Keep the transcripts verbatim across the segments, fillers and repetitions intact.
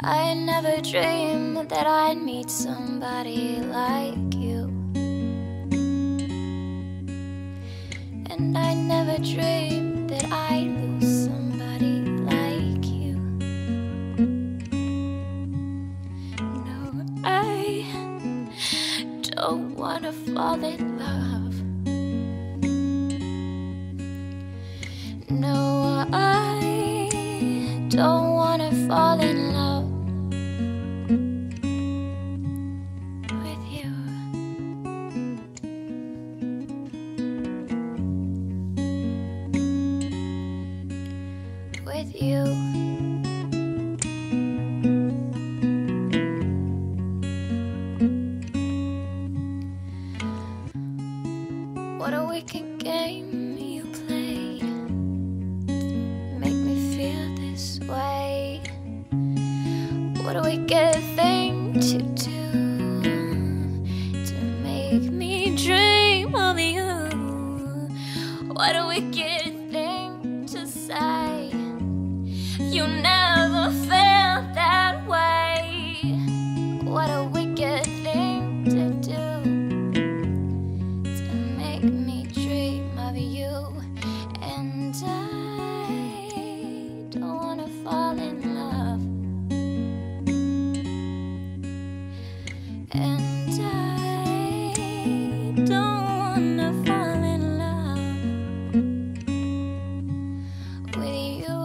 I never dreamed that I'd meet somebody like you, and I never dreamed that I'd lose somebody like you. No, I don't wanna fall in love. No, I don't wanna fall in love with you. With you. What a wicked game you played, make me feel this way. What a wicked thing to do, to make me dream of you. What a wicked thing to say, you never felt that way. What a wicked thing to do, to make me dream of you. And I don't wanna fall in love. And I don't wanna fall in love with you.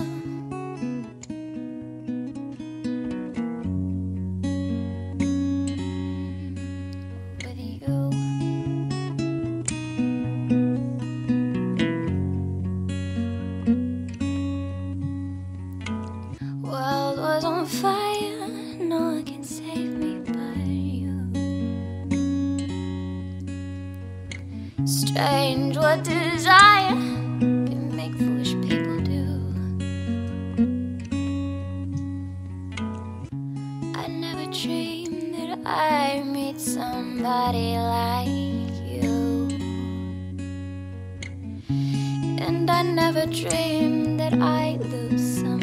With you. World was on fire, no one can save me but you. Strange what desire can make foolish people do. I never dreamed that I'd meet somebody like you, and I never dreamed that I'd lose somebody